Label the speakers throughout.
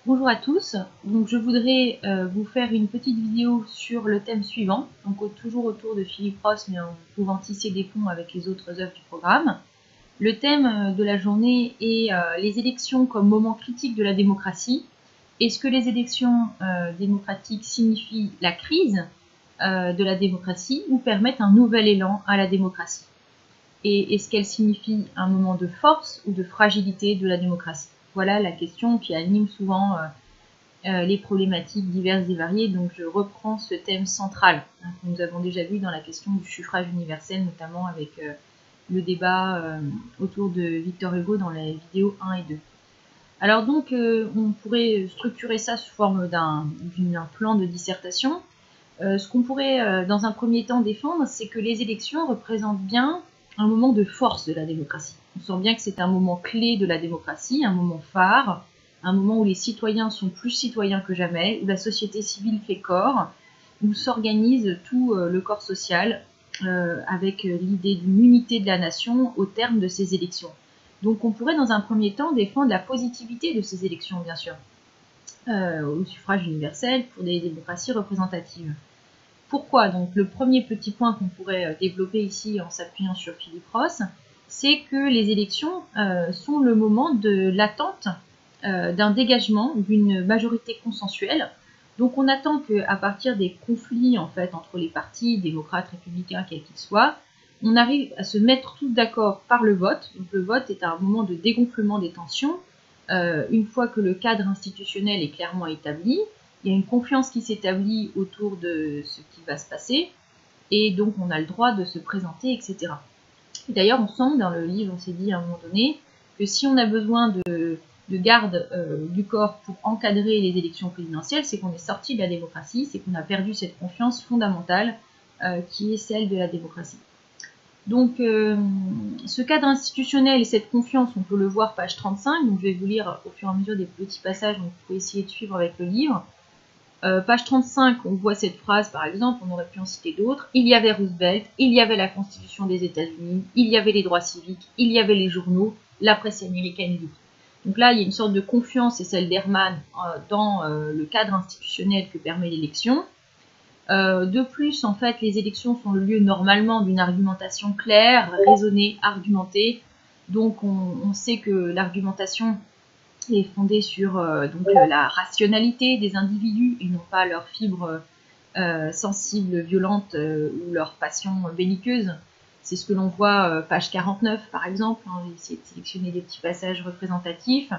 Speaker 1: Bonjour à tous, donc je voudrais vous faire une petite vidéo sur le thème suivant, donc toujours autour de Philippe Ross mais en pouvant tisser des ponts avec les autres œuvres du programme. Le thème de la journée est les élections comme moment critique de la démocratie. Est-ce que les élections démocratiques signifient la crise de la démocratie ou permettent un nouvel élan à la démocratie? Et est-ce qu'elles signifient un moment de force ou de fragilité de la démocratie? Voilà la question qui anime souvent les problématiques diverses et variées. Donc je reprends ce thème central que nous avons déjà vu dans la question du suffrage universel, notamment avec le débat autour de Victor Hugo dans les vidéos 1 et 2. Alors donc on pourrait structurer ça sous forme d'un plan de dissertation. Ce qu'on pourrait dans un premier temps défendre, c'est que les élections représentent bien un moment de force de la démocratie. On sent bien que c'est un moment clé de la démocratie, un moment phare, un moment où les citoyens sont plus citoyens que jamais, où la société civile fait corps, où s'organise tout le corps social avec l'idée d'une unité de la nation au terme de ces élections. Donc on pourrait dans un premier temps défendre la positivité de ces élections, bien sûr, au suffrage universel pour des démocraties représentatives. Pourquoi? Donc le premier petit point qu'on pourrait développer ici en s'appuyant sur Philippe Ross, c'est que les élections sont le moment de l'attente d'un dégagement d'une majorité consensuelle. Donc on attend qu'à partir des conflits en fait entre les partis, démocrates, républicains, quels qu'ils soient, on arrive à se mettre tous d'accord par le vote. Donc le vote est un moment de dégonflement des tensions. Une fois que le cadre institutionnel est clairement établi, il y a une confiance qui s'établit autour de ce qui va se passer, et donc on a le droit de se présenter, etc. D'ailleurs, on sent dans le livre, on s'est dit à un moment donné, que si on a besoin de garde du corps pour encadrer les élections présidentielles, c'est qu'on est sorti de la démocratie, c'est qu'on a perdu cette confiance fondamentale qui est celle de la démocratie. Donc, ce cadre institutionnel et cette confiance, on peut le voir page 35, donc je vais vous lire au fur et à mesure des petits passages, donc vous pouvez essayer de suivre avec le livre. Page 35, on voit cette phrase, par exemple, on aurait pu en citer d'autres. Il y avait Roosevelt, il y avait la Constitution des États-Unis, il y avait les droits civiques, il y avait les journaux, la presse américaine libre. Donc là, il y a une sorte de confiance, et celle d'Herman, dans le cadre institutionnel que permet l'élection. De plus, en fait, les élections sont le lieu normalement d'une argumentation claire, raisonnée, argumentée. Donc on sait que l'argumentation est fondée sur la rationalité des individus et non pas leurs fibres sensibles, violentes ou leurs passions belliqueuses. C'est ce que l'on voit page 49 par exemple. On va essayer de sélectionner des petits passages représentatifs.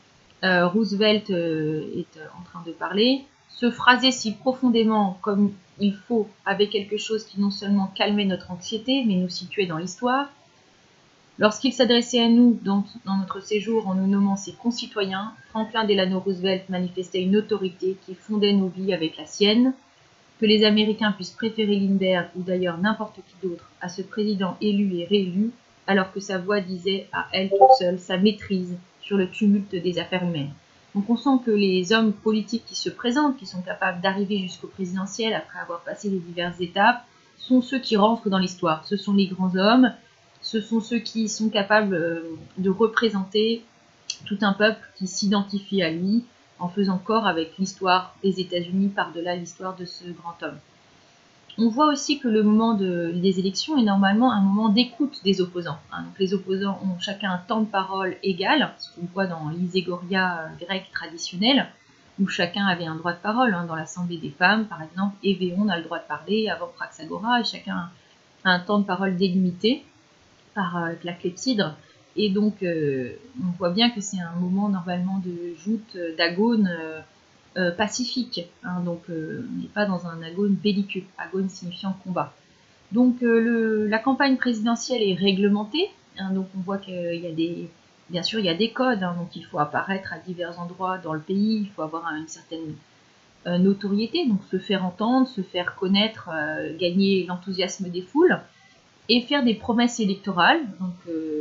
Speaker 1: Roosevelt est en train de parler. Se phraser si profondément comme il faut avec quelque chose qui non seulement calmait notre anxiété mais nous situait dans l'histoire. Lorsqu'il s'adressait à nous dans notre séjour en nous nommant ses concitoyens, Franklin Delano Roosevelt manifestait une autorité qui fondait nos vies avec la sienne. Que les Américains puissent préférer Lindbergh ou d'ailleurs n'importe qui d'autre à ce président élu et réélu, alors que sa voix disait à elle toute seule sa maîtrise sur le tumulte des affaires humaines. Donc on sent que les hommes politiques qui se présentent, qui sont capables d'arriver jusqu'au présidentiel après avoir passé les diverses étapes, sont ceux qui rentrent dans l'histoire. Ce sont les grands hommes, ce sont ceux qui sont capables de représenter tout un peuple qui s'identifie à lui en faisant corps avec l'histoire des États-Unis par-delà l'histoire de ce grand homme. On voit aussi que le moment des élections est normalement un moment d'écoute des opposants. Donc les opposants ont chacun un temps de parole égal, ce qu'on voit dans l'iségoria grecque traditionnelle, où chacun avait un droit de parole. Dans l'Assemblée des femmes, par exemple, Évéon a le droit de parler avant Praxagora, et chacun a un temps de parole délimité par la clepsydre. Et donc, on voit bien que c'est un moment normalement de joute, d'agone pacifique. Donc, on n'est pas dans un agone belliqueux, agone signifiant combat. Donc, la campagne présidentielle est réglementée. Donc, on voit qu'il y a bien sûr, il y a des codes. Donc, il faut apparaître à divers endroits dans le pays. Il faut avoir une certaine notoriété, donc se faire entendre, se faire connaître, gagner l'enthousiasme des foules. Et faire des promesses électorales. Donc,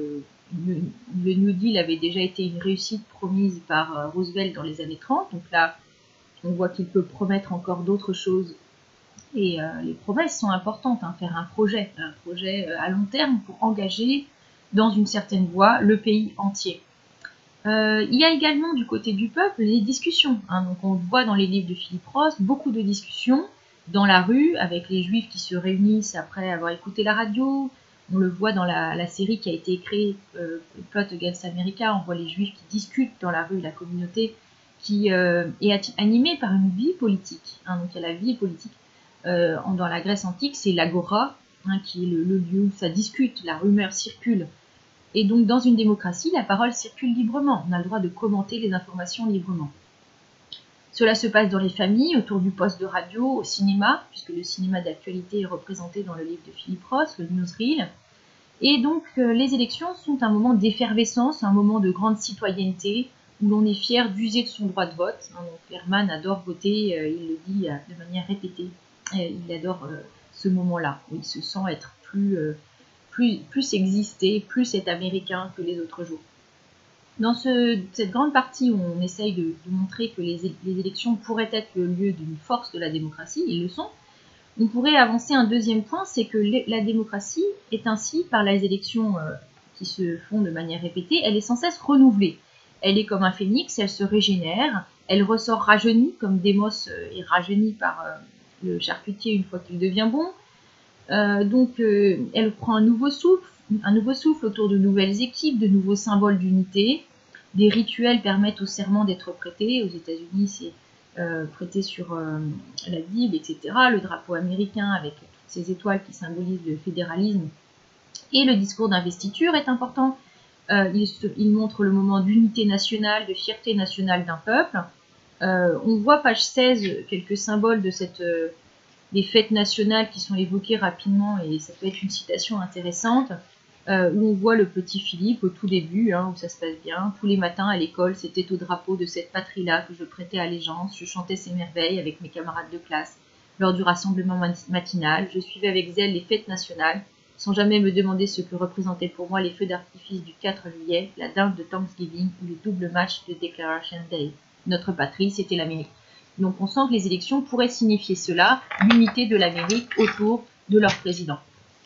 Speaker 1: le New Deal avait déjà été une réussite promise par Roosevelt dans les années 30. Donc là, on voit qu'il peut promettre encore d'autres choses. Et les promesses sont importantes. Faire un projet à long terme pour engager dans une certaine voie le pays entier. Il y a également du côté du peuple les discussions. Hein. Donc on voit dans les livres de Philip Roth beaucoup de discussions dans la rue avec les juifs qui se réunissent après avoir écouté la radio. On le voit dans la série qui a été créée, Plot Against America. On voit les juifs qui discutent dans la rue, la communauté qui est animée par une vie politique. Hein. Donc il y a la vie politique. Dans la Grèce antique, c'est l'agora, hein, qui est le lieu où ça discute, la rumeur circule. Et donc, dans une démocratie, la parole circule librement. On a le droit de commenter les informations librement. Cela se passe dans les familles, autour du poste de radio, au cinéma, puisque le cinéma d'actualité est représenté dans le livre de Philip Roth, le newsreel. Et donc, les élections sont un moment d'effervescence, un moment de grande citoyenneté, où l'on est fier d'user de son droit de vote. Hein, donc, Herman adore voter, il le dit de manière répétée. Il adore ce moment-là, où il se sent être plus exister, plus être américain que les autres jours. Dans cette grande partie où on essaye de montrer que les élections pourraient être le lieu d'une force de la démocratie, ils le sont, on pourrait avancer un deuxième point, c'est que la démocratie est ainsi, par les élections qui se font de manière répétée, elle est sans cesse renouvelée. Elle est comme un phénix, elle se régénère, elle ressort rajeunie, comme Démos est rajeuni par le charcutier une fois qu'il devient bon. Donc elle prend un nouveau souffle autour de nouvelles équipes, de nouveaux symboles d'unité. Des rituels permettent au serment d'être prêté. Aux États-Unis, c'est prêté sur la Bible, etc. Le drapeau américain avec toutes ces étoiles qui symbolisent le fédéralisme. Et le discours d'investiture est important. Il montre le moment d'unité nationale, de fierté nationale d'un peuple. On voit page 16 quelques symboles de des fêtes nationales qui sont évoquées rapidement, et ça peut être une citation intéressante, où on voit le petit Philippe au tout début, hein, où ça se passe bien. Tous les matins à l'école, c'était au drapeau de cette patrie-là que je prêtais allégeance. Je chantais ces merveilles avec mes camarades de classe. Lors du rassemblement matinal, je suivais avec zèle les fêtes nationales, sans jamais me demander ce que représentaient pour moi les feux d'artifice du 4 juillet, la dinde de Thanksgiving ou le double match de Declaration Day. Notre patrie, c'était l'Amérique. Donc on sent que les élections pourraient signifier cela, l'unité de l'Amérique autour de leur président.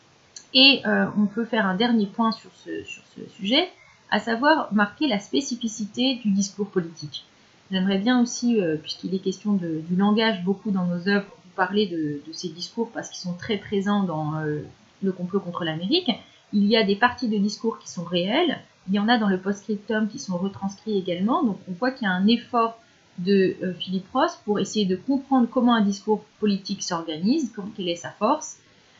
Speaker 1: Et on peut faire un dernier point sur ce sujet, à savoir marquer la spécificité du discours politique. J'aimerais bien aussi, puisqu'il est question du langage beaucoup dans nos œuvres, vous parler de ces discours parce qu'ils sont très présents dans le complot contre l'Amérique. Il y a des parties de discours qui sont réelles, il y en a dans le post-scriptum qui sont retranscrits également, donc on voit qu'il y a un effort de Philip Roth pour essayer de comprendre comment un discours politique s'organise, quelle est sa force.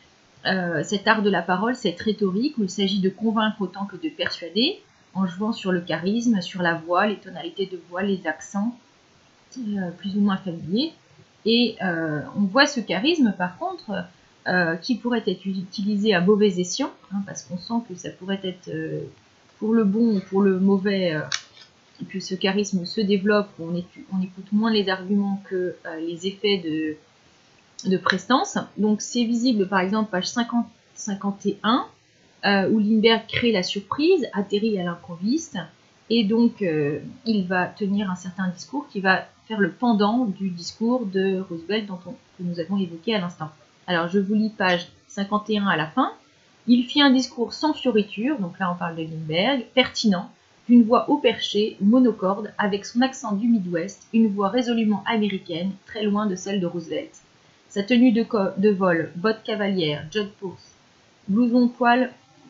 Speaker 1: Cet art de la parole, cette rhétorique où il s'agit de convaincre autant que de persuader, en jouant sur le charisme, sur la voix, les tonalités de voix, les accents, plus ou moins familiers. Et on voit ce charisme, par contre, qui pourrait être utilisé à mauvais escient, hein, parce qu'on sent que ça pourrait être pour le bon ou pour le mauvais, que ce charisme se développe, on écoute moins les arguments que les effets de prestance. Donc c'est visible par exemple page 51 où Lindbergh crée la surprise, atterrit à l'improviste, et donc il va tenir un certain discours qui va faire le pendant du discours de Roosevelt que nous avons évoqué à l'instant. Alors je vous lis page 51 à la fin. Il fit un discours sans fioriture, donc là on parle de Lindbergh, pertinent, d'une voix haut perché, monocorde, avec son accent du Midwest, une voix résolument américaine, très loin de celle de Roosevelt. Sa tenue de vol, bottes cavalières, jod purse, blouson poil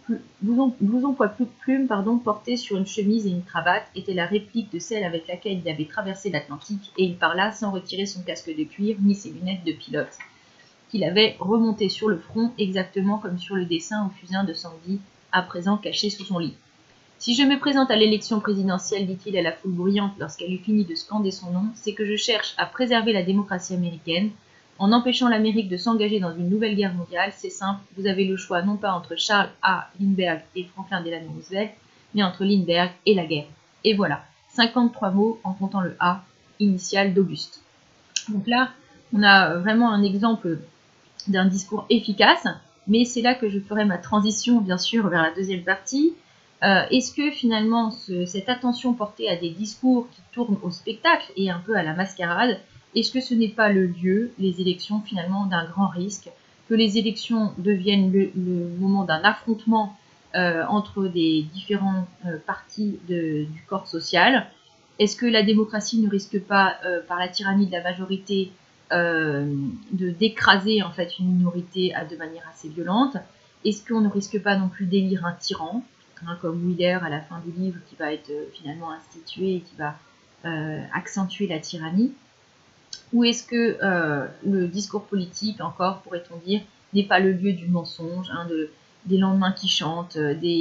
Speaker 1: plume, porté sur une chemise et une cravate, était la réplique de celle avec laquelle il avait traversé l'Atlantique, et il parla sans retirer son casque de cuir ni ses lunettes de pilote, qu'il avait remonté sur le front exactement comme sur le dessin au fusain de Sandy, à présent caché sous son lit. Si je me présente à l'élection présidentielle, dit-il à la foule bruyante lorsqu'elle eut fini de scander son nom, c'est que je cherche à préserver la démocratie américaine. En empêchant l'Amérique de s'engager dans une nouvelle guerre mondiale, c'est simple, vous avez le choix non pas entre Charles A. Lindbergh et Franklin Delano Roosevelt, mais entre Lindbergh et la guerre. Et voilà, 53 mots en comptant le A initial d'Auguste. Donc là, on a vraiment un exemple d'un discours efficace, mais c'est là que je ferai ma transition, bien sûr, vers la deuxième partie. Est-ce que finalement cette attention portée à des discours qui tournent au spectacle et un peu à la mascarade, est-ce que ce n'est pas le lieu, les élections finalement, d'un grand risque, que les élections deviennent le moment d'un affrontement entre des différentes parties du corps social. Est-ce que la démocratie ne risque pas, par la tyrannie de la majorité, d'écraser en fait une minorité de manière assez violente? Est-ce qu'on ne risque pas non plus d'élire un tyran, hein, comme Wheeler à la fin du livre, qui va être finalement institué et qui va accentuer la tyrannie? Ou est-ce que le discours politique, encore pourrait-on dire, n'est pas le lieu du mensonge, hein, des lendemains qui chantent,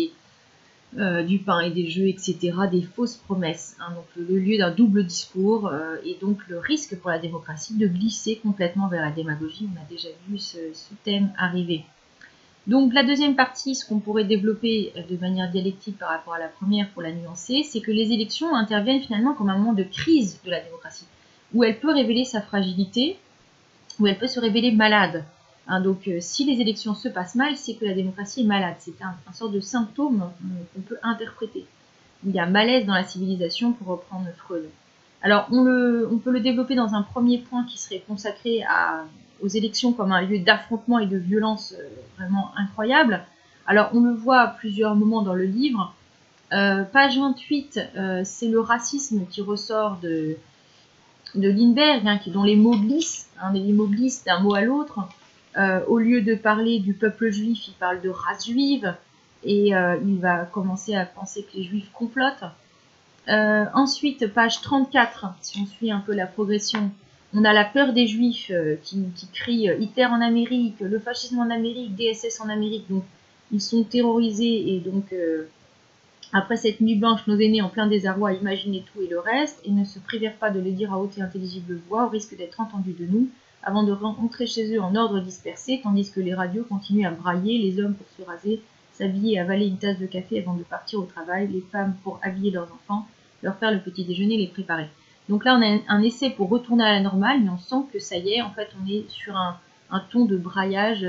Speaker 1: du pain et des jeux, etc., des fausses promesses, hein, donc le lieu d'un double discours, et donc le risque pour la démocratie de glisser complètement vers la démagogie. On a déjà vu ce thème arriver. Donc la deuxième partie, ce qu'on pourrait développer de manière dialectique par rapport à la première pour la nuancer, c'est que les élections interviennent finalement comme un moment de crise de la démocratie, où elle peut révéler sa fragilité, où elle peut se révéler malade. Hein, donc si les élections se passent mal, c'est que la démocratie est malade. C'est un sorte de symptôme qu'on peut interpréter. Il y a malaise dans la civilisation, pour reprendre Freud. Alors on peut le développer dans un premier point qui serait consacré aux élections comme un lieu d'affrontement et de violence vraiment incroyable. Alors on le voit à plusieurs moments dans le livre. Page 28, c'est le racisme qui ressort de Lindbergh, hein, dont les mots glissent, hein, mais les mots glissent d'un mot à l'autre. Au lieu de parler du peuple juif, il parle de race juive, et il va commencer à penser que les juifs complotent. Ensuite, page 34, si on suit un peu la progression, on a la peur des juifs qui crient Hitler en Amérique, le fascisme en Amérique, DSS en Amérique. Donc, ils sont terrorisés, et donc après cette nuit blanche, nos aînés en plein désarroi imaginaient tout et le reste, et ne se privèrent pas de le dire à haute et intelligible voix, au risque d'être entendus de nous, avant de rentrer chez eux en ordre dispersé, tandis que les radios continuaient à brailler, les hommes pour se raser, s'habiller et avaler une tasse de café avant de partir au travail, les femmes pour habiller leurs enfants, leur faire le petit déjeuner, les préparer. Donc là, on a un essai pour retourner à la normale, mais on sent que ça y est, en fait, on est sur un ton de braillage,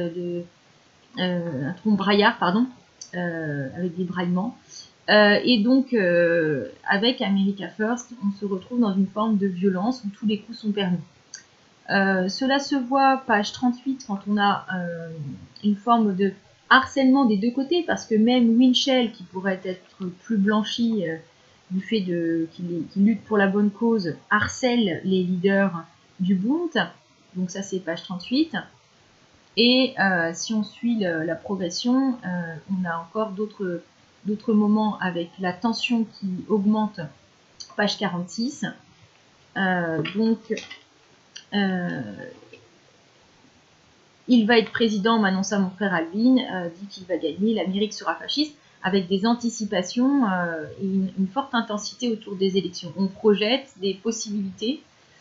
Speaker 1: un ton braillard, pardon, avec des braillements. Et donc, avec America First, on se retrouve dans une forme de violence où tous les coups sont permis. Cela se voit, page 38, quand on a une forme de harcèlement des deux côtés, parce que même Winchell, qui pourrait être plus blanchi du fait qu'il lutte pour la bonne cause, harcèle les leaders du Bund. Donc ça, c'est page 38. Et si on suit la progression, on a encore d'autres moments avec la tension qui augmente, page 46. Il va être président, m'annonça mon frère Albin, dit qu'il va gagner, l'Amérique sera fasciste, avec des anticipations et une forte intensité autour des élections. On projette des possibilités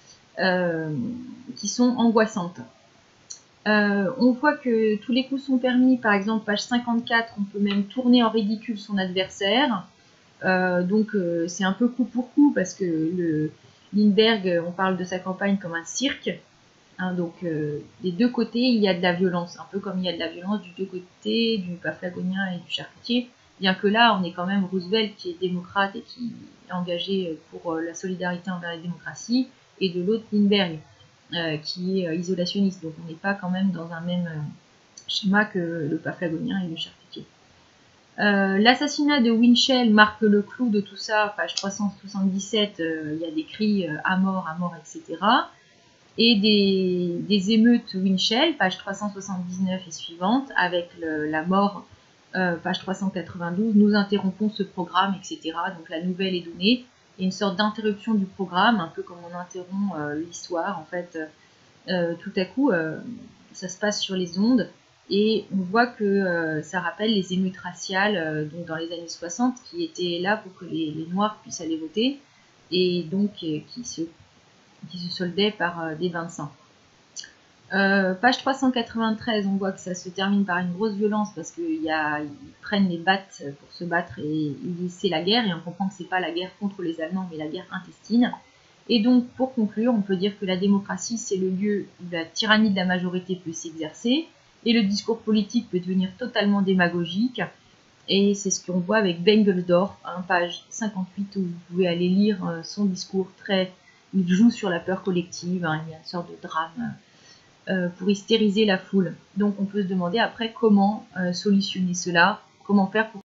Speaker 1: qui sont angoissantes. On voit que tous les coups sont permis, par exemple, page 54, on peut même tourner en ridicule son adversaire. Donc c'est un peu coup pour coup, parce que Lindbergh, on parle de sa campagne comme un cirque. Hein, donc des deux côtés, il y a de la violence, un peu comme il y a de la violence du deux côtés, du Paphlagonien et du charcutier, bien que là, on est quand même Roosevelt qui est démocrate et qui est engagé pour la solidarité envers la démocratie, et de l'autre Lindbergh, qui est isolationniste. Donc on n'est pas quand même dans un même schéma que le Paphlagonien et le charcutier. L'assassinat de Winchell marque le clou de tout ça, page 377, il y a des cris à mort, etc. Et des émeutes Winchell, page 379 et suivante, avec la mort, page 392, nous interrompons ce programme, etc. Donc la nouvelle est donnée. Il y a une sorte d'interruption du programme, un peu comme on interrompt l'histoire, en fait. Tout à coup, ça se passe sur les ondes, et on voit que ça rappelle les émeutes raciales donc dans les années 60, qui étaient là pour que les Noirs puissent aller voter, et donc qui se soldaient par des bains de sang. Page 393, on voit que ça se termine par une grosse violence, parce qu'ils prennent les battes pour se battre, et ils disent c'est la guerre, et on comprend que c'est pas la guerre contre les Allemands, mais la guerre intestine. Et donc, pour conclure, on peut dire que la démocratie, c'est le lieu où la tyrannie de la majorité peut s'exercer, et le discours politique peut devenir totalement démagogique. Et c'est ce qu'on voit avec Bengelsdorf, page 58, où vous pouvez aller lire son discours il joue sur la peur collective, il y a une sorte de drame pour hystériser la foule. Donc on peut se demander après comment solutionner cela, comment faire pour